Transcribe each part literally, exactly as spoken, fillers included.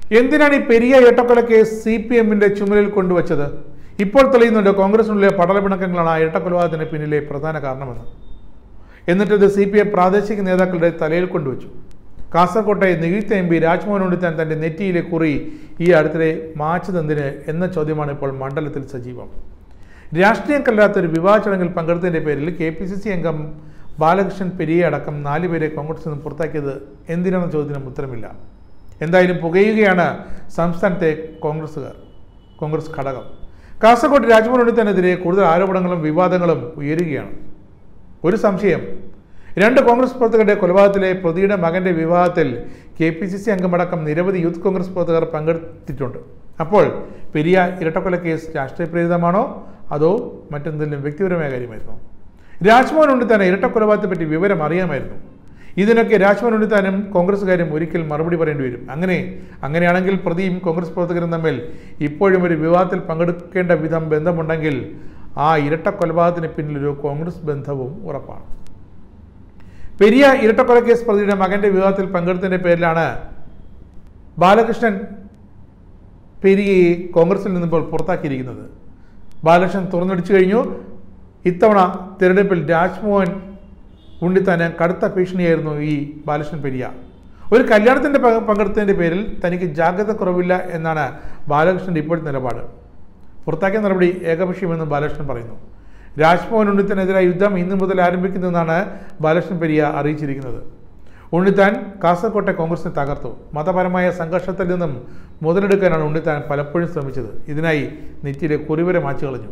എന്തിനാണ് ഈ പെരിയ ഇരട്ടക്കൊല കേസ് സി പി എമ്മിന്റെ ചുമലിൽ കൊണ്ടുവച്ചത്? ഇപ്പോൾ തെളിയുന്നുണ്ട് കോൺഗ്രസിനുള്ളിലെ പടലപ്പിണക്കങ്ങളാണ് ആ ഇരട്ടക്കൊലപാതകത്തിന് പിന്നിലെ പ്രധാന കാരണമെന്ന്. എന്നിട്ട് ഇത് സി പി എം പ്രാദേശിക നേതാക്കളുടെ തലയിൽ കൊണ്ടുവച്ചു. കാസർകോട്ടെ നിയുക്ത എം പി രാജ്മോഹൻ ഉണ്ണിത്താൻ തന്റെ നെറ്റിയിലെ കുറി ഈ അടുത്തിടെ മാച്ചതെന്തിന് എന്ന ചോദ്യമാണ് ഇപ്പോൾ മണ്ഡലത്തിൽ സജീവം. രാഷ്ട്രീയം കല്ലാത്തൊരു വിവാഹ ചടങ്ങിൽ പങ്കെടുത്തതിന്റെ പേരിൽ കെ പി സി സി അംഗം ബാലകൃഷ്ണൻ പെരിയ അടക്കം നാലുപേരെ കോൺഗ്രസിൽ നിന്ന് പുറത്താക്കിയത് എന്തിനാണെന്ന ചോദ്യത്തിനും ഉത്തരമില്ല. എന്തായാലും പുകയുകയാണ് സംസ്ഥാനത്തെ കോൺഗ്രസുകാർ, കോൺഗ്രസ് ഘടകം. കാസർകോട്ട് രാജ്മോഹൻ ഉണ്ണിത്താനെതിരെ കൂടുതൽ ആരോപണങ്ങളും വിവാദങ്ങളും ഉയരുകയാണ്. ഒരു സംശയം, രണ്ട് കോൺഗ്രസ് പ്രവർത്തകരുടെ കൊലപാതകത്തിലെ പ്രതിയുടെ മകന്റെ വിവാഹത്തിൽ കെ പി സി സി അംഗമടക്കം നിരവധി യൂത്ത് കോൺഗ്രസ് പ്രവർത്തകർ പങ്കെടുത്തിട്ടുണ്ട്. അപ്പോൾ പെരിയ ഇരട്ടക്കൊല കേസ് രാഷ്ട്രീയ പ്രേരിതമാണോ അതോ മറ്റെന്തെങ്കിലും വ്യക്തിപരമായ കാര്യമായിരുന്നോ? രാജ്മോഹൻ ഉണ്ണിത്താൻ ഇരട്ടക്കൊലപാതകത്തെ പറ്റി വിവരം അറിയാമായിരുന്നു. ഇതിനൊക്കെ രാജ്മോഹൻ ഉണ്ണിത്താനും കോൺഗ്രസ്സുകാരും ഒരിക്കൽ മറുപടി പറയേണ്ടി വരും. അങ്ങനെ അങ്ങനെയാണെങ്കിൽ പ്രതിയും കോൺഗ്രസ് പ്രവർത്തകരും തമ്മിൽ ഇപ്പോഴും ഒരു വിവാദത്തിൽ പങ്കെടുക്കേണ്ട വിധം ബന്ധമുണ്ടെങ്കിൽ ആ ഇരട്ടക്കൊലപാതകത്തിന് പിന്നിലൊരു കോൺഗ്രസ് ബന്ധവും ഉറപ്പാണ്. പെരിയ ഇരട്ടക്കൊല കേസ് പ്രതിയുടെ മകന്റെ വിവാഹത്തിൽ പങ്കെടുത്തതിന്റെ പേരിലാണ് ബാലകൃഷ്ണൻ പെരിയയെ കോൺഗ്രസിൽ നിന്നിപ്പോൾ പുറത്താക്കിയിരിക്കുന്നത്. ബാലകൃഷ്ണൻ തുറന്നടിച്ചു കഴിഞ്ഞു. ഇത്തവണ തിരഞ്ഞെടുപ്പിൽ രാജ്മോഹൻ ഉണ്ണിത്താന് കടുത്ത ഭീഷണിയായിരുന്നു ഈ ബാലകൃഷ്ണൻ പെരിയ. ഒരു കല്യാണത്തിന്റെ പങ്കെടുത്തതിന്റെ പേരിൽ തനിക്ക് ജാഗ്രത കുറവില്ല എന്നാണ് ബാലകൃഷ്ണന്റെ ഇപ്പോഴത്തെ നിലപാട്. പുറത്താക്കിയ നടപടി ഏകപക്ഷീയമെന്ന് ബാലകൃഷ്ണൻ പറയുന്നു. രാജ്മോഹൻ ഉണ്ണിത്താനെതിരായ യുദ്ധം ഇന്നു മുതൽ ആരംഭിക്കുന്നതെന്നാണ് ബാലകൃഷ്ണൻ പെരിയ അറിയിച്ചിരിക്കുന്നത്. ഉണ്ണിത്താൻ കാസർകോട്ടെ കോൺഗ്രസിനെ തകർത്തു. മതപരമായ സംഘർഷത്തിൽ നിന്നും മുതലെടുക്കാനാണ് ഉണ്ണിത്താൻ പലപ്പോഴും ശ്രമിച്ചത്. ഇതിനായി നെറ്റിയിലെ കുറിവരെ മാച്ചു കളഞ്ഞു.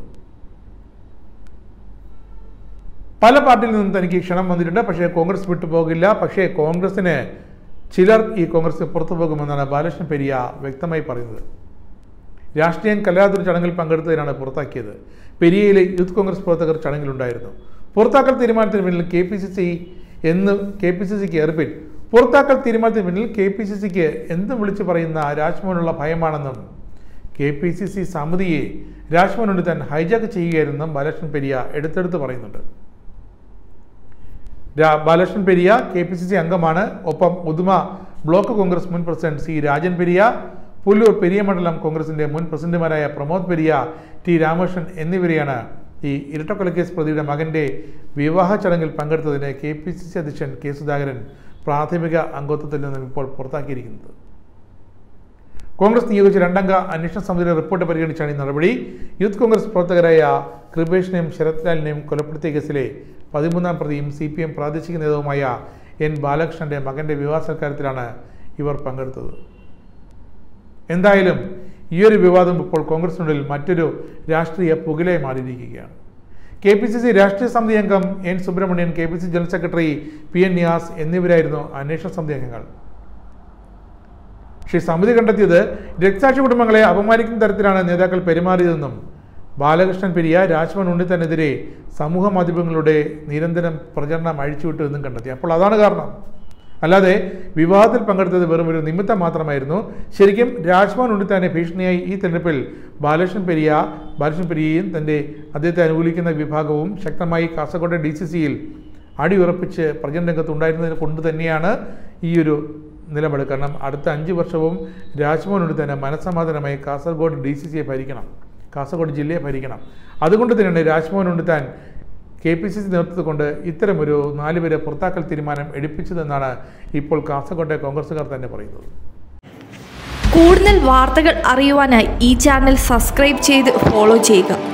പല പാർട്ടിയിൽ നിന്നും തനിക്ക് ക്ഷണം വന്നിട്ടുണ്ട്, പക്ഷേ കോൺഗ്രസ് വിട്ടുപോകില്ല. പക്ഷേ കോൺഗ്രസിന് ചിലർ ഈ കോൺഗ്രസ് പുറത്തു പോകുമെന്നാണ് ബാലകൃഷ്ണൻ പെരിയ വ്യക്തമായി പറയുന്നത്. രാഷ്ട്രീയം കല്ലാത്തൊരു ചടങ്ങിൽ പങ്കെടുത്തതിനാണ് പുറത്താക്കിയത്. പെരിയയിലെ യൂത്ത് കോൺഗ്രസ് പ്രവർത്തകർ ചടങ്ങിലുണ്ടായിരുന്നു. പുറത്താക്കൽ തീരുമാനത്തിന് പിന്നിൽ കെ പി സി സി എന്ന് കെ പി സി സിക്ക് എറിപ്പിൽ പുറത്താക്കൽ തീരുമാനത്തിന് പിന്നിൽ കെ പി സി സിക്ക് എന്തും വിളിച്ചു പറയുന്ന രാജ്മോഹനുള്ള ഭയമാണെന്നും കെ പി സി സി സമിതിയെ രാജ്മോഹൻ ഉണ്ണിത്താൻ ഹൈജാക്ക് ചെയ്യുകയായിരുന്നെന്നും ബാലകൃഷ്ണൻ പെരിയ എടുത്തെടുത്ത് പറയുന്നുണ്ട്. Balakrishnan Periya K P C C അംഗമാണ്. ഒപ്പം ഉദുമ ബ്ലോക്ക് കോൺഗ്രസ് മുൻ പ്രസിഡന്റ് സി രാജൻ പെരിയ, പുല്ലൂർ പെരിയ മണ്ഡലം കോൺഗ്രസിന്റെ മുൻ പ്രസിഡന്റുമാരായ പ്രമോദ് പെരിയ, ടി രാമകൃഷ്ണൻ എന്നിവരെയാണ് ഈ ഇരട്ടക്കൊലക്കേസ് പ്രതിയുടെ മകന്റെ വിവാഹ ചടങ്ങിൽ പങ്കെടുത്തതിന് കെ പി സി സി അധ്യക്ഷൻ കെ സുധാകരൻ പ്രാഥമിക അംഗത്വത്തിൽ നിന്നും ഇപ്പോൾ പുറത്താക്കിയിരിക്കുന്നത്. കോൺഗ്രസ് നിയോഗിച്ച രണ്ടംഗ അന്വേഷണ സമിതിയുടെ റിപ്പോർട്ട് പരിഗണിച്ചാണ് ഈ നടപടി. യൂത്ത് കോൺഗ്രസ് പ്രവർത്തകരായ കൃപേഷിനെയും ശരത് ലാലിനെയും കൊലപ്പെടുത്തിയ കേസിലെ പതിമൂന്നാം പ്രതിയും സി പി എം പ്രാദേശിക നേതാവുമായ എൻ ബാലകൃഷ്ണന്റെ മകന്റെ വിവാഹ സൽക്കാരത്തിലാണ് ഇവർ പങ്കെടുത്തത്. എന്തായാലും ഈ ഒരു വിവാദം ഇപ്പോൾ കോൺഗ്രസിനുള്ളിൽ മറ്റൊരു രാഷ്ട്രീയ പുകയിലായി മാറിയിരിക്കുകയാണ്. കെ പി സി സി രാഷ്ട്രീയ സമിതി അംഗം N Subramanian, K P C general secretary P N Niyas എന്നിവരായിരുന്നു അന്വേഷണ സമിതി അംഗങ്ങൾ. പക്ഷേ സമിതി കണ്ടെത്തിയത് രക്തസാക്ഷി കുടുംബങ്ങളെ അപമാനിക്കുന്ന തരത്തിലാണ് നേതാക്കൾ പെരുമാറിയതെന്നും ബാലകൃഷ്ണൻ പെരിയ രാജ്മോഹൻ ഉണ്ണിത്താനെതിരെ സമൂഹ മാധ്യമങ്ങളുടെ നിരന്തരം പ്രചരണം അഴിച്ചുവിട്ടു എന്നും കണ്ടെത്തി. അപ്പോൾ അതാണ് കാരണം, അല്ലാതെ വിവാഹത്തിൽ പങ്കെടുത്തത് വെറും ഒരു നിമിത്തം മാത്രമായിരുന്നു. ശരിക്കും രാജ്മോഹൻ ഉണ്ണിത്താനെ ഭീഷണിയായി ഈ തെരഞ്ഞെടുപ്പിൽ ബാലകൃഷ്ണൻ പെരിയ ബാലകൃഷ്ണൻ പെരിയയും തൻ്റെ അദ്ദേഹത്തെ അനുകൂലിക്കുന്ന വിഭാഗവും ശക്തമായി കാസർകോട്ടെ ഡി സി സിയിൽ അടിയുറപ്പിച്ച് പ്രചരണ രംഗത്ത് ഉണ്ടായിരുന്നതിനെ കൊണ്ട് തന്നെയാണ് ഈ ഒരു നിലപാട്. കാരണം അടുത്ത അഞ്ച് വർഷവും രാജ്മോഹൻ ഉണ്ണിത്താനെ മനസ്സമാധാനമായി കാസർഗോഡ് ഡി സി സിയെ ഭരിക്കണം, കാസർഗോഡ് ജില്ലയെ ഭരിക്കണം. അതുകൊണ്ട് തന്നെയാണ് Rajmohan Unnithan K P C C നേതൃത്വം കൊണ്ട് ഇത്തരമൊരു നാലുപേരെ പുറത്താക്കൽ തീരുമാനം എടുപ്പിച്ചതെന്നാണ് ഇപ്പോൾ കാസർകോട്ടെ കോൺഗ്രസുകാർ തന്നെ പറയുന്നത്. കൂടുതൽ വാർത്തകൾ അറിയുവാനായി ഈ ചാനൽ സബ്സ്ക്രൈബ് ചെയ്ത് ഫോളോ ചെയ്യുക.